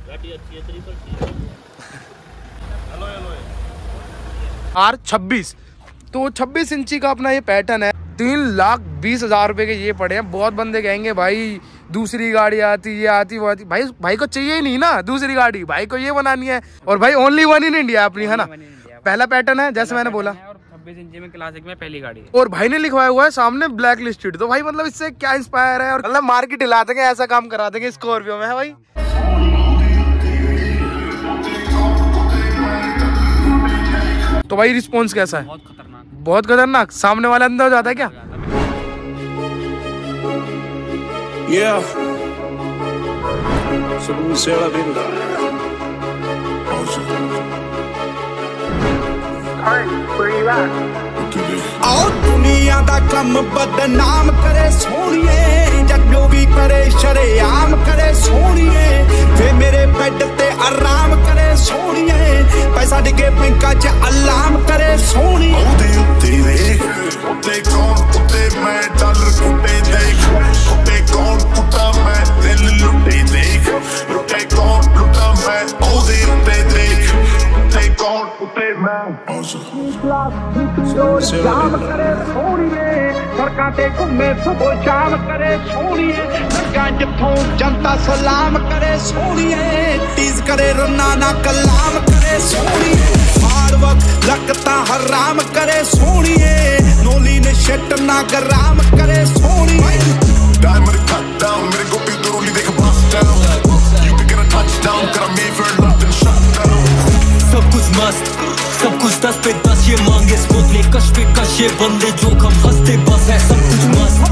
R26 तो 26 इंची का अपना ये पैटर्न है। 3,20,000 रुपए के ये पड़े हैं। बहुत बंदे कहेंगे भाई दूसरी गाड़ी आती, ये आती वो आती। भाई को चाहिए ही नहीं ना दूसरी गाड़ी, भाई को ये बनानी है। और भाई ओनली वन इन इंडिया अपनी, है ना। पहला पैटर्न है जैसे मैंने बोला, 26 इंची में क्लासिक में पहली गाड़ी है। और भाई ने लिखवाया हुआ है सामने ब्लैक लिस्टेड। तो भाई मतलब इससे क्या इंस्पायर है, और मतलब मार्केट हिला देंगे, ऐसा काम करा देंगे स्कॉर्पियो में, है भाई। तो भाई रिस्पॉन्स कैसा है? बहुत खतरनाक, बहुत खतरनाक। सामने वाला अंदर हो जाता है क्या? और दुनिया दा कम बदनाम करे सोनिए, जग भी करे शरेआम करे सोनिए, वे मेरे बेड ते आराम करे सोनिए, पैसा डिगे बैंका च अलाम करे सोनिए। ओदे उत्ते देख, उत्ते कौन उत्ते मैं डॉलर कुटे देख, उत्ते कौन कुटा मैं दिल लुटे देख, लुटे कौन लुटा मैं, ओदे उत्ते देख, उत्ते कौन उत्ते मैं। जाम करे सोनिए, सड़कां ते घूमे सुबह शाम करे सोनिए, लगा जिथों जनता सलाम करे सोनिए, टीज करे रोना कलाम करे सोनिए, हार्ड वर्क लगता हराम करे सोनिए, नोली ने शट ना गराम करे सोनिए। डायमंड कट डाउन मेरे गोपी दरूली देख bust down, you can get a touchdown कर me for nothing shut down. सब कुछ मस्त, सब कुछ 10 पे 10 ये मांगे स्मूथली, कश पे कश ये बंदे जोखम हंसते बस है सब कुछ मस्त।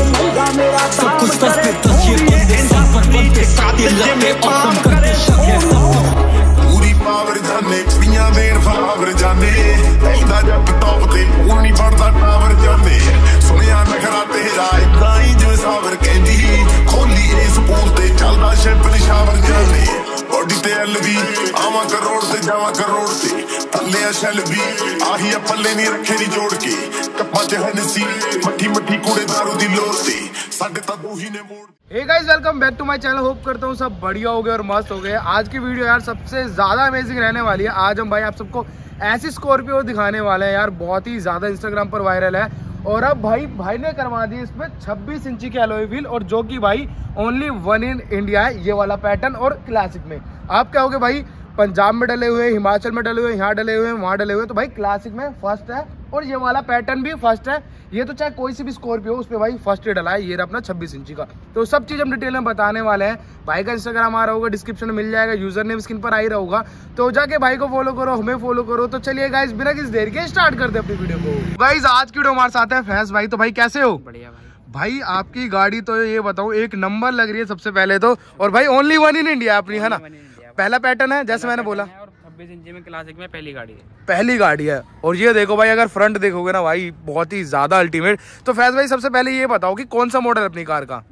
सब कुछ 10 पे 10 ये बंदे साथ पर बनते साथे लगते औसम करते शक है सब कुछ। पूरी पावर जाने पियां देर फावर जाने, ऐदा जब टॉप ते पूरी बढ़दा टावर जाने, सुनिया नखरा तेरा इतना ही जो सावर कहंदी, खोली ए स्पूल ते चलदा शैंपन शावर जाने, बॉडी ते एलवी आवा करोड़ ते जावा करोड़ ते, थल्ले शैल भी आही पल्ले नहीं रखे नहीं जोड़ के, कप्पा च हनसी मट्ठी मट्ठी कूड़े दारू दी लोर ते, साडे ता दो ही ने मोड़। Hey guys welcome back to my channel. Hope करता हूँ सब बढ़िया हो गए और मस्त हो गए। आज की वीडियो यार सबसे ज़्यादा अमेजिंग रहने वाली है। आज हम भाई आप सबको ऐसी स्कॉर्पियो दिखाने वाले हैं यार, बहुत ही ज़्यादा इंस्टाग्राम पर वायरल है। और अब भाई ने करवा दी इसमें 26 इंची के एलॉय व्हील, और जो कि भाई ओनली वन इन इंडिया है ये वाला पैटर्न। और क्लासिक में आप क्या होगे भाई, पंजाब में डले हुए, हिमाचल में डले हुए, यहाँ डले हुए, वहाँ डले हुए, तो भाई क्लासिक में फर्स्ट है, और ये वाला पैटर्न भी फर्स्ट है। ये तो चाहे कोई सी भी स्कॉर्पियो हो उस पर भाई फर्स्ट डला है, ये अपना 26 इंची का। तो सब चीज़ हम डिटेल में बताने वाले हैं। भाई का इंस्टाग्राम आ रहा होगा, डिस्क्रिप्शन में मिल जाएगा, यूजर नेम स्क्रीन पर आ ही रहोगा, तो जाके भाई को फॉलो करो, हमें फॉलो करो। तो चलिए गाइस बिना किसी देर के स्टार्ट करते हैं अपनी वीडियो को। गाइस आज की वीडियो हमारे साथ है फैज भाई। तो भाई कैसे हो? बढ़िया भाई आपकी गाड़ी तो ये बताऊँ एक नंबर लग रही है सबसे पहले तो, और भाई ओनली वन इन इंडिया अपनी, है ना। पहला पैटर्न है जैसे मैंने बोला, 26 इंची में क्लासिक में पहली गाड़ी है। पहली गाड़ी है। और ये देखो भाई, अगर फ्रंट देखोगे ना भाई बहुत ही ज्यादा अल्टीमेट। तो फैज भाई सबसे पहले ये बताओ कि कौन सा मॉडल है अपनी कार का?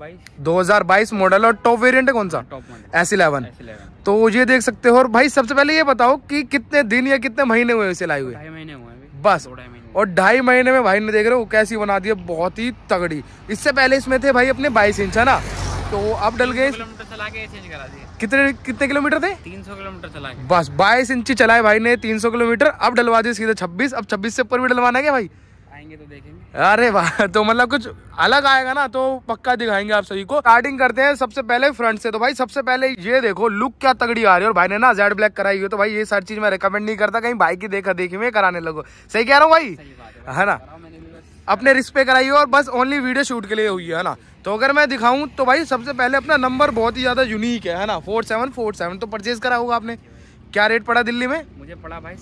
2022 मॉडल। और टॉप वेरिएंट है कौन सा? Top model S11। तो ये देख सकते हो। और भाई सबसे पहले ये बताओ कि कितने दिन या कितने महीने हुए इसे लाए हुए? 2.5 महीने हुए बस। और 2.5 महीने में भाई ने देख रहे हो कैसी बना दी है, बहुत ही तगड़ी। इससे पहले इसमें थे भाई अपने 22 इंच, है ना। तो अब डल गए, किलोमीटर चला के चेंज करा दिए। कितने किलोमीटर थे? 300 किलोमीटर चला के। बस 22 इंची चलाए भाई ने, 300 किलोमीटर। अब डलवा दिए सीधे 26। अब 26 से ऊपर भी डलवाना है क्या भाई? आएंगे तो देखेंगे। अरे वाह, तो मतलब कुछ अलग आएगा ना तो पक्का दिखाएंगे आप सभी को। स्टार्टिंग करते हैं सबसे पहले फ्रंट से। तो भाई सबसे पहले ये देखो लुक क्या तगड़ी आ रही है। और भाई ने ना जेड ब्लैक कराई हुई है, तो भाई ये सारी चीज मैं रिकमेंड नहीं करता कहीं भाई की देखा देखी में कराने लगो। सही कह रहा हूँ भाई, है ना। अपने रिस्क पे कराई हो और बस ओनली वीडियो शूट के लिए हुई है ना। तो अगर मैं दिखाऊं तो भाई सबसे पहले अपना नंबर बहुत ही ज्यादा यूनिक है ना, 4747। तो परचेज करा होगा आपने, क्या रेट पड़ा दिल्ली में? मुझे पड़ा भाई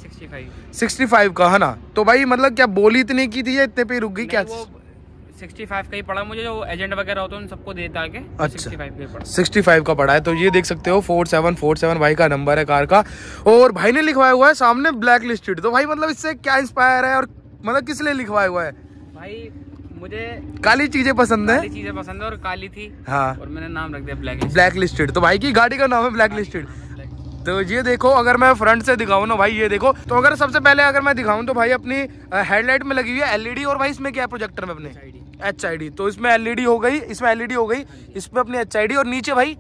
65 का, है ना। तो भाई मतलब क्या बोली इतनी की थी या इतने पे रुक गई क्या? 65 का ही पड़ा मुझे, जो एजेंट वगैरह होते हैं उन सबको देता है। अच्छा 65 का पड़ा है। तो ये देख सकते हो 4747 भाई का नंबर है कार का। और भाई ने लिखवाया हुआ है सामने ब्लैक लिस्टेड। तो भाई मतलब इससे क्या इंस्पायर है, और मतलब किस लिए लिखवाया हुआ है? भाई मुझे काली चीजें पसंद है, और काली थी, हाँ, और मैंने नाम रख दिया ब्लैक लिस्टेड। तो भाई की गाड़ी का नाम है ब्लैक लिस्टेड। तो ये देखो, अगर मैं फ्रंट से दिखाऊं ना भाई, ये देखो। तो अगर सबसे पहले अगर मैं दिखाऊं तो भाई अपनी हेडलाइट में लगी हुई है LED। और भाई इसमें क्या है प्रोजेक्टर में अपने HID, तो इसमें LED हो गई, इसमें LED हो गई, इसमें अपनी HID, और नीचे भाई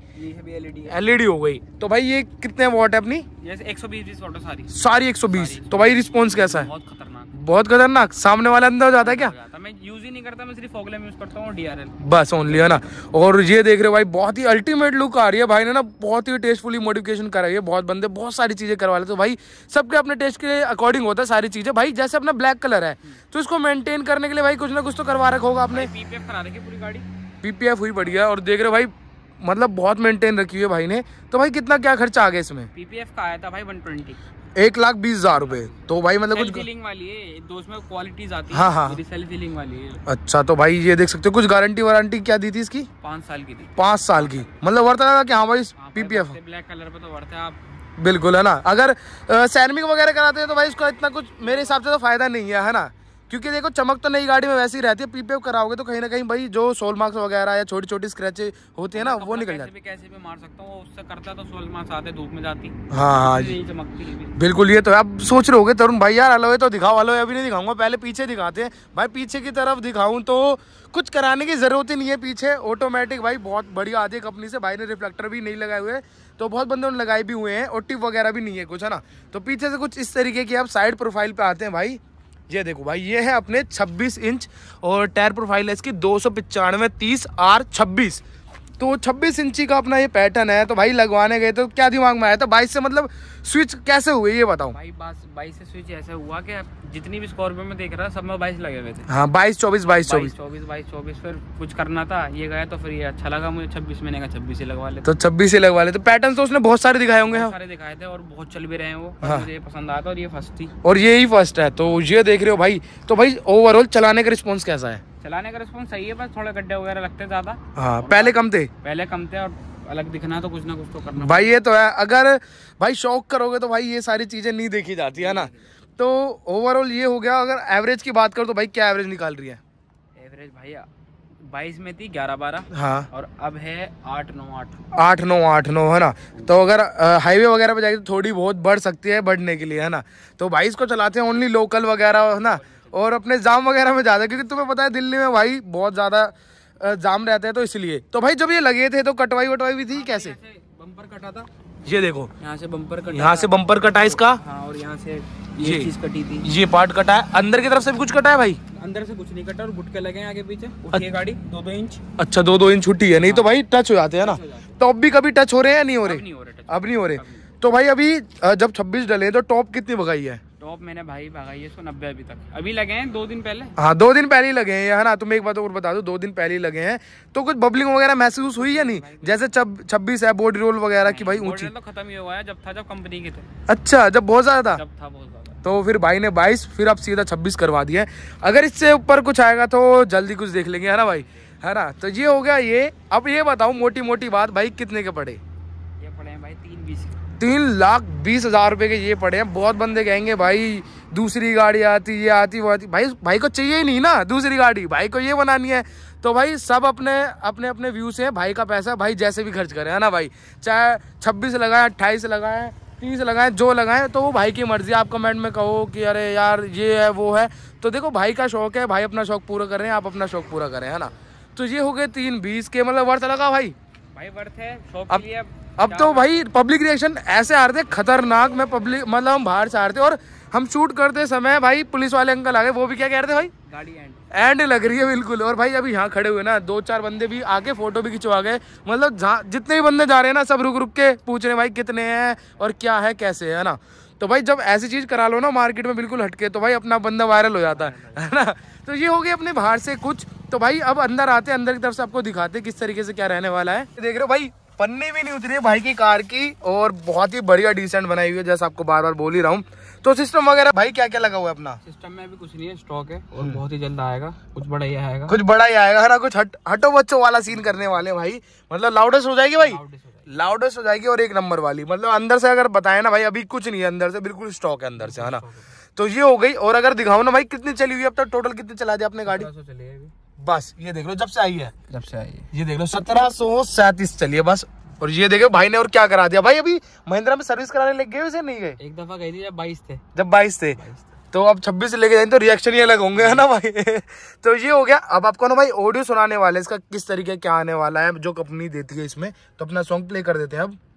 LED हो गई। तो भाई ये कितने वॉट है अपनी? 120 फोटो सारी 120। तो भाई रिस्पॉन्स कैसा है? बहुत खतरनाक। बहुत खतरनाक। सामने वाला अंदर हो जाता है क्या? मैं यूज ही नहीं करता, मैं सिर्फ फॉग लैम्प यूज करता हूँ, DRL बस ओनली, है ना। और ये देख रहे हो भाई, बहुत ही अल्टीमेट लुक आ रही है। भाई ने ना बहुत ही टेस्टफुली मॉडिफिकेशन कराई है। बहुत बंदे बहुत सारी चीजें करवा लेते, तो भाई सबके अपने टेस्ट के अकॉर्डिंग होता है सारी चीजें। भाई जैसे अपना ब्लैक कलर है तो इसको मेंटेन करने के लिए भाई कुछ ना कुछ तो करवा रखा होगा आपने। PPF करा रखी पूरी गाड़ी, PPF हुई बढ़िया। और देख रहे हो भाई, मतलब बहुत मेंटेन रखी हुई है भाई ने। तो भाई कितना क्या खर्चा आ गया इसमें? PPF का आया था भाई 120, 1,20,000 रुपए। तो भाई मतलब कुछ फीलिंग वाली है, दो उसमें क्वालिटीज आती है। हाँ हाँ, सेल्फ फीलिंग वाली है। अच्छा, तो भाई ये देख सकते हो, कुछ गारंटी वारंटी क्या दी थी इसकी? 5 साल की थी। 5 साल की, मतलब वर्थ था कि हाँ भाई PPF ब्लैक कलर पे तो वर्थ है। आप बिल्कुल, है ना। अगर सैरमिक वगैरह कराते हैं तो भाई इसका इतना कुछ मेरे हिसाब से तो फायदा नहीं है ना, क्योंकि देखो चमक तो नई गाड़ी में वैसी ही रहती है। PPF कराओगे तो कहीं ना कहीं भाई जो सोल मार्क्स वगैरह या छोटी छोटी स्क्रैच होती है ना, वो निकल जाती है। कैसे भी मार सकता हूँ, उससे करता तो सोल मार्क्स आते, धूप में जाती। हाँ चमकती बिल्कुल। ये तो अब सोच रहे होगे तरुण भाई यार अलॉय तो दिखाओ, अलॉय अभी नहीं दिखाऊंगा, पहले पीछे दिखाते हैं। भाई पीछे की तरफ दिखाऊं तो कुछ कराने की जरूरत ही नहीं है। पीछे ऑटोमेटिक भाई बहुत बढ़िया आती है कंपनी से। भाई ने रिफ्लेक्टर भी नहीं लगाए हुए, तो बहुत बंदों ने लगाए भी हुए हैं, और टिप वगैरह भी नहीं है कुछ, है ना। तो पीछे से कुछ इस तरीके की आप साइड प्रोफाइल पे आते हैं भाई। ये देखो भाई, ये है अपने 26 इंच, और टायर प्रोफाइल है इसकी 295 30 R26। तो 26 इंची का अपना ये पैटर्न है। तो भाई लगवाने गए तो क्या दिमाग में आया था? 22 से मतलब स्विच कैसे हुए ये बताओ भाई? 22 से स्विच ऐसे हुआ कि जितनी भी स्कॉर्पियो में देख रहा सब में 22 लगे हुए थे। हाँ 22 24 22 24 24 फिर कुछ करना था, ये गया तो फिर ये अच्छा लगा मुझे 26, मैंने कहा 26 ही लगवा ले। तो 26 ही लगवा ले। तो पैटर्न तो उसने बहुत सारे दिखाए होंगे। सारे दिखाए थे और बहुत चल भी रहे हैं वो। हाँ। मुझे पसंद आया था और ये फर्स्ट थी, और ये ही फर्स्ट है। तो ये देख रहे हो भाई। तो भाई ओवरऑल चलाने का रिस्पॉन्स कैसा है? चलाने का रिस्पॉन्स सही है, बस थोड़े गड्ढे वगैरह लगते ज्यादा। हाँ पहले कम थे, और अलग दिखना तो कुछ ना कुछ तो करना भाई। ये तो है, अगर भाई शौक करोगे तो भाई ये सारी चीजें नहीं देखी जाती है ना। तो ओवरऑल ये हो गया। अगर एवरेज की बात करो तो भाई क्या एवरेज निकाल रही है? एवरेज भाई 22 में थी 11-12, हाँ, और अब है 8-9 है ना। तो अगर हाईवे वगैरह पे जाएगी तो थोड़ी बहुत बढ़ सकती है, बढ़ने के लिए, है ना। तो भाई इसको चलाते हैं ओनली लोकल वगैरह, है ना, और अपने जाम वगैरह में ज्यादा, क्योंकि तुम्हें पता है दिल्ली में भाई बहुत ज्यादा जाम रहते हैं, तो इसलिए। तो भाई जब ये लगे थे तो कटवाई वटवाई भी थी कैसे? बम्पर कटा था, ये देखो यहाँ से बम्पर कटा, यहाँ से बम्पर कटा इसका। हाँ, और यहाँ से ये चीज कटी थी, ये पार्ट कटा है। अंदर की तरफ से भी कुछ कटा है भाई? अंदर से कुछ नहीं कटा, और गुटके लगे आगे पीछे, उठी है गाड़ी 2-2 इंच। अच्छा 2-2 इंच छुट्टी है, नहीं तो भाई टच हो जाते हैं ना। तो अब भी कभी टच हो रहे हैं या नहीं हो रहे? अब नहीं हो रहे। तो भाई अभी जब 26 डले तो टॉप कितनी भगाई है? टॉप मैंने भाई भगाई है 190 अभी तक। अभी लगे हैं 2 दिन पहले। हाँ 2 दिन पहले ही लगे हैं, है ना। तुम एक बात और बता दो, 2 दिन पहले ही लगे हैं। तो कुछ बबलिंग वगैरह महसूस हुई या नहीं? जैसे 26 है बॉडी रोल वगैरह की भाई ऊंची तो खत्म ही हुआ है, जब कंपनी के थे। अच्छा, जब बहुत ज्यादा था, बहुत ज्यादा। तो फिर भाई ने 22, फिर अब सीधा 26 करवा दिया। अगर इससे ऊपर कुछ आएगा तो जल्दी कुछ देख लेंगे, है ना भाई, है ना। तो ये हो गया ये। अब ये बताओ मोटी मोटी बात भाई, कितने के पड़े? ये पड़े हैं भाई 3,20,000 रुपए के ये पड़े हैं। बहुत बंदे कहेंगे भाई दूसरी गाड़ी आती, ये आती वो आती। भाई को चाहिए ही नहीं ना दूसरी गाड़ी, भाई को ये बनानी है। तो भाई सब अपने अपने अपने व्यू से, भाई का पैसा भाई जैसे भी खर्च करे, है ना भाई। चाहे 26 लगाए, 28 लगाए, 30 लगाए, जो लगाए, तो वो भाई की मर्जी। आप कमेंट में कहो कि अरे यार ये है वो है, तो देखो भाई का शौक है, भाई अपना शौक पूरा कर रहे हैं, आप अपना शौक पूरा करें, है ना। तो ये हो गए 3,20 के, मतलब वर्थ लगा भाई वर्थ है शौक के लिए। अब तो भाई पब्लिक रिएक्शन ऐसे आ रहे थे खतरनाक। मैं पब्लिक मतलब हम बाहर से आ रहे थे, और हम शूट करते समय भाई पुलिस वाले अंकल आ गए। वो भी क्या कह रहे थे भाई? गाड़ी एंड लग रही है बिल्कुल। और भाई अभी यहाँ खड़े हुए ना 2-4 बंदे भी आके फोटो भी खिंचवा गए। मतलब जितने भी बंदे जा रहे हैं ना, सब रुक रुक के पूछ रहे हैं भाई कितने हैं और क्या है कैसे है ना। तो भाई जब ऐसी चीज करा लो ना मार्केट में बिल्कुल हटके, तो भाई अपना बंदा वायरल हो जाता है ना। तो ये हो गए अपने बाहर से कुछ। तो भाई अब अंदर आते, अंदर की तरफ से आपको दिखाते किस तरीके से क्या रहने वाला है। देख रहे हो भाई, पन्नी भी नहीं उतरी है भाई की कार की, और बहुत ही बढ़िया डिसेंट बनाई हुई है, जैसा आपको बार बार बोल ही रहा हूँ। तो सिस्टम वगैरह भाई क्या क्या लगा हुआ है अपना? सिस्टम में अभी कुछ नहीं है, स्टॉक है, और बहुत ही जल्द आएगा। कुछ बड़ा ही आएगा, कुछ बड़ा ही आएगा, है ना। कुछ हटो बच्चों वाला सीन करने वाले भाई। मतलब लाउडेस्ट हो जाएगी भाई, लाउडेस्ट हो जाएगी, और 1 नंबर वाली। मतलब अंदर से अगर बताए ना भाई, अभी कुछ नहीं है अंदर से, बिल्कुल स्टॉक है अंदर से, है ना। तो ये हो गई। और अगर दिखाओ ना भाई कितनी चली हुई है अब तक, टोटल कितनी चला दी आपने गाड़ी? बस ये देख लो, जब से आई है, ये देख लो 1737 चली है बस। और ये देखो भाई ने और क्या करा दिया भाई। अभी महिंद्रा में सर्विस कराने लग गए, उसे नहीं गए? एक दफा गई थी जब 22 थे। जब 22 थे, तो अब 26 से लेके जाएंगे तो रिएक्शन ही अलग होंगे, है ना भाई। तो ये हो गया। अब आपको ना भाई ऑडियो सुनाने वाले, इसका किस तरीके क्या आने वाला है, जो कंपनी देती है इसमें। तो अपना सॉन्ग प्ले कर देते हैं अब।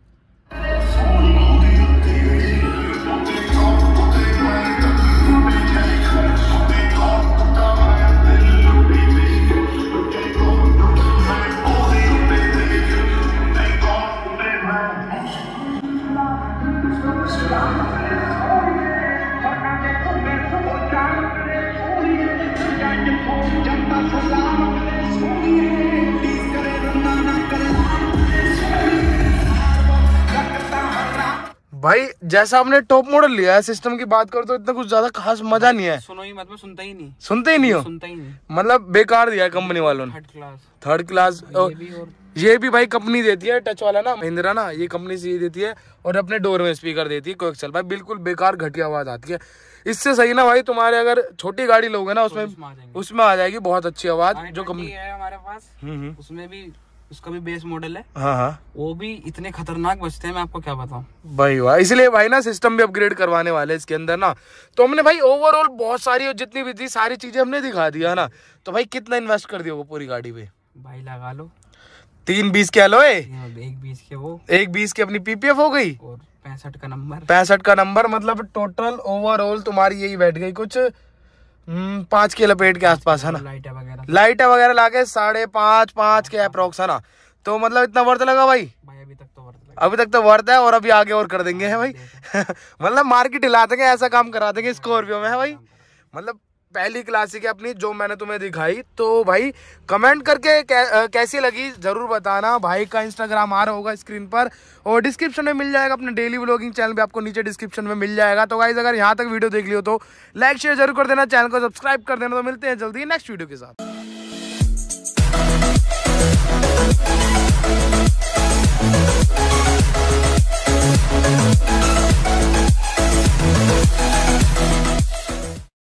भाई जैसा आपने टॉप मॉडल लिया है, सिस्टम की बात करो तो इतना कुछ ज्यादा खास मजा नहीं है। सुनो ही मत, मैं सुनता ही नहीं। सुनते ही नहीं हो? सुनता ही नहीं, मतलब बेकार दिया है कंपनी वालों ने। Third class. ये भी भाई कंपनी देती है, टच वाला ना महिंद्रा ना, ये कंपनी से ये देती है। और अपने डोर में स्पीकर देती है कोएक्सल। भाई बिल्कुल बेकार घटिया आवाज आती है। इससे सही ना भाई तुम्हारे अगर छोटी गाड़ी लोगे ना, उसमें आ जाएगी बहुत अच्छी आवाज। जो कंपनी है हमारे पास, उसमें भी उसका भी बेस मॉडल है। हाँ, वो भी इतने खतरनाक बजते हैं, मैं आपको क्या बताऊं भाई। वाह, इसलिए भाई ना सिस्टम भी अपग्रेड करवाने वाले इसके अंदर ना। तो हमने भाई ओवरऑल बहुत सारी जितनी भी थी सारी चीजें हमने दिखा दिया ना। तो भाई कितना इन्वेस्ट कर दिया वो पूरी गाड़ी पे? भाई लगा लो 320 के एलॉय, 120 के वो, 120 की अपनी पीपीएफ हो गई, और 65 का नंबर। 65 का नंबर, मतलब टोटल ओवरऑल तुम्हारी यही बैठ गई कुछ 5 के लपेट के आसपास, है ना। लाइटें वगैरह लाके 5.5 के अप्रोक्स, है ना। तो मतलब इतना वर्थ लगा भाई? अभी तक तो वर्थ है, और अभी आगे और कर देंगे, है भाई। मतलब मार्केट हिला देंगे, ऐसा काम करा देंगे स्कॉर्पियो में, है भाई। मतलब पहली क्लासिक है अपनी जो मैंने तुम्हें दिखाई। तो भाई कमेंट करके कैसी लगी जरूर बताना। भाई का इंस्टाग्राम आ रहा होगा स्क्रीन पर, और डिस्क्रिप्शन में मिल जाएगा। अपने डेली व्लॉगिंग चैनल पे आपको नीचे डिस्क्रिप्शन में मिल जाएगा। तो गाइस अगर यहाँ तक वीडियो देख लियो तो लाइक शेयर जरूर कर देना, चैनल को सब्सक्राइब कर देना। तो मिलते हैं जल्दी नेक्स्ट वीडियो के साथ।